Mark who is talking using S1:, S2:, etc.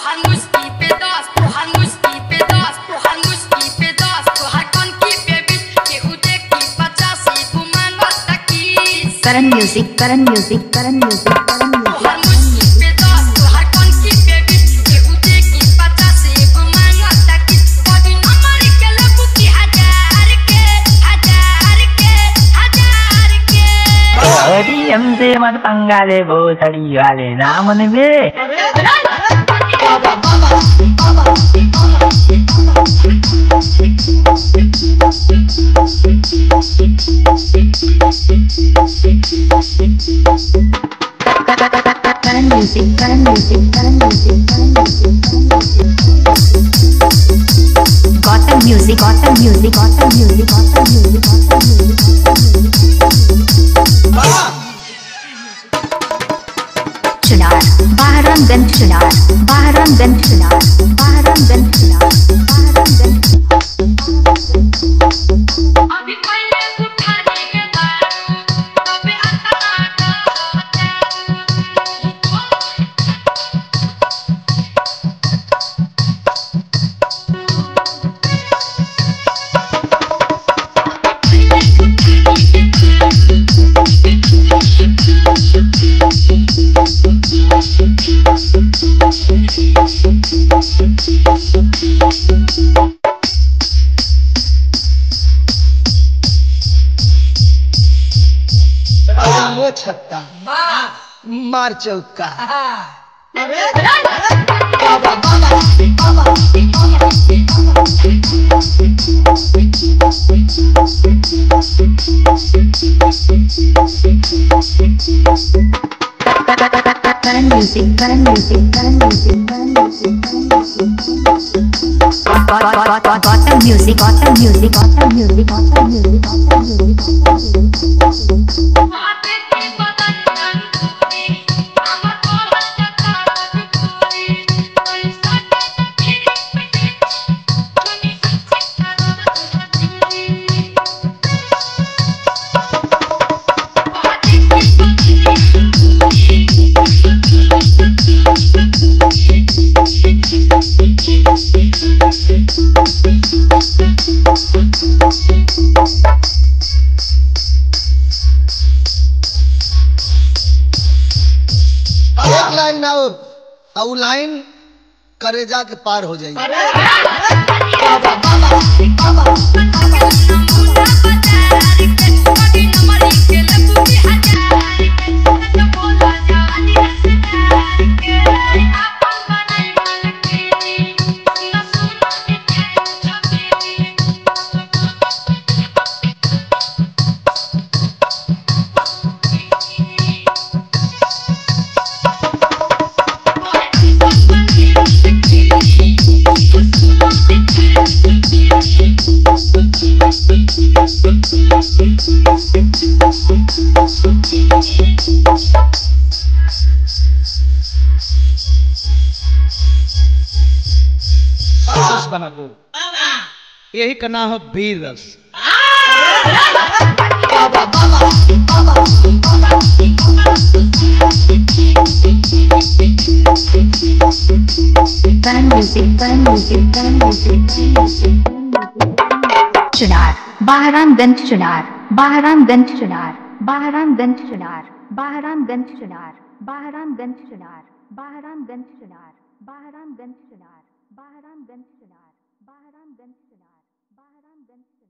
S1: Karan music, Karan music, Karan music, Karan music.
S2: हमसे मत पंगा ले भोसड़ी वाले नाम बे
S1: Karan music, Karan music, Karan music, Karan music, Gotham music, Gotham music, Gotham music, Gotham music, Gotham music, Chunar, Bahramganj Chunar, Bahramganj Chunar, Bahramganj Chunar, Bahramganj.
S3: छक्का मार चौका
S1: Karan music, Karan music, Karan music, Karan music, Gotham music, Gotham music, Gotham music, Gotham music, Gotham music.
S3: एक line ना और line करेजा के पार हो जाएगी। बना दो यही का नाम है वीर रस।
S1: Karan music, Karan music, Karan music, Chunar, Bahramganj Chunar, Bahramganj Chunar, Bahramganj Chunar, Bahramganj Chunar, Bahramganj Chunar, Bahramganj Chunar, Bahramganj Chunar, Bahramganj Chunar, Bahramganj Chunar, Bahramganj Chunar.